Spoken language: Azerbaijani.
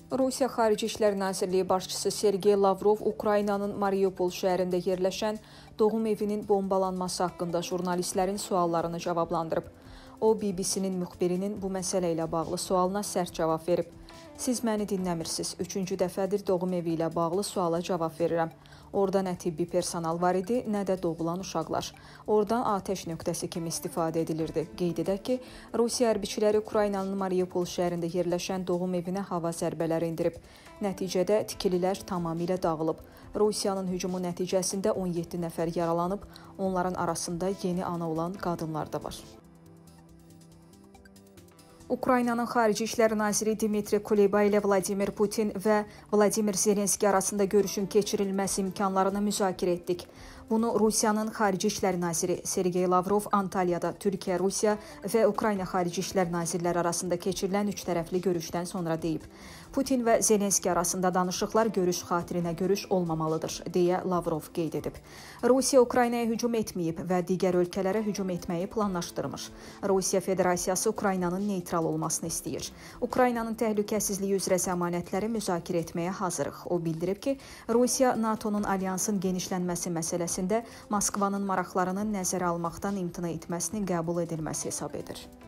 Rusiya Xarici İşlər Nazirliyi başçısı Sergey Lavrov Ukraynanın Mariupol şəhərində yerləşən doğum evinin bombalanması haqqında jurnalistlərin suallarını cavablandırıb. O, BBC-nin müxbirinin bu məsələ ilə bağlı sualına sərt cavab verib. Siz məni dinləmirsiniz. 3-cü dəfədir doğum evi ilə bağlı suala cavab verirəm. Orada nə tibbi personal var idi, nə də doğulan uşaqlar. Oradan atəş nöqtəsi kimi istifadə edilirdi. Qeyd edək ki, Rusiya hərbiçiləri Ukraynanın Mariupol şəhərində yerləşən doğum evinə hava zərbələri indirib. Nəticədə tikililər tamamilə dağılıb. Rusiyanın hücumu nəticəsində 17 nəfər yaralanıb, onların arasında yeni ana olan qadınlar da var. Ukraynanın Xarici İşlər Naziri Dmitri Kuleba ilə Vladimir Putin və Vladimir Zelenski arasında görüşün keçirilməsi imkanlarını müzakirə etdik. Bunu Rusiyanın Xarici İşlər Naziri Sergey Lavrov Antalyada Türkiyə, Rusiya və Ukrayna Xarici İşlər Nazirləri arasında keçirilən üçtərəfli görüşdən sonra deyib. Putin və Zelenski arasında danışıqlar görüş xatirinə görüş olmamalıdır, deyə Lavrov qeyd edib. Rusiya Ukraynaya hücum etməyib və digər ölkələrə hücum etməyi planlaşdırmır. Rusiya Federasiyası Ukraynanın neytral olmasını istəyir. Ukraynanın təhlükəsizliyi üzrə zəmanətləri müzakirə etməyə hazırıq. O bildirib ki, Rusiya NATO-nun alyansın genişlənməsi məsələsində Moskvanın maraqlarını nəzərə almaqdan imtina etməsini qəbul edilməsi hesab edir.